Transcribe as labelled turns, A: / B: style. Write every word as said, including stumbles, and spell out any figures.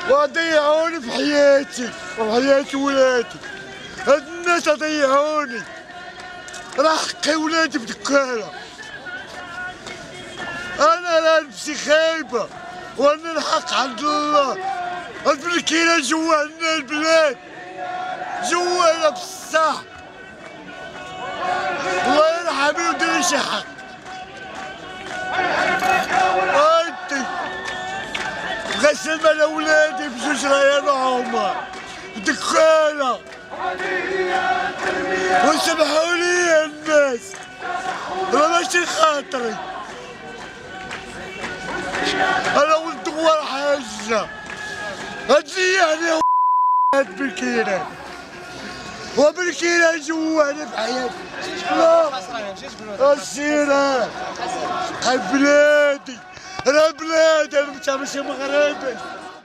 A: وضيعوني في حياتي وحياة ولادي. هاد الناس ضيعوني، راه حقي ولادي بدكالة. أنا راه نفسي خايبة وأنا الحق عند الله. هاد الكيلة جوعنا البلاد، جوعنا بصح. الله يرحمني ودير شي حق. انتي غسل على ولادي بجوج ريال عمر دكالة، وسمحوا لي يا الناس، راه ماشي خاطري. انا ولد دوار حاجة، هادشي يعني هاد بالكيران وبالكيران جوعني في حياتي. لا السيرة بلادي، راه بلادي، انا ماشي مغربي.